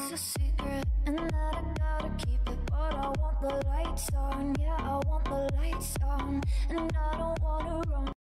is a secret and that I gotta keep it. But I want the lights on, yeah, I want the lights on, and I don't wanna run.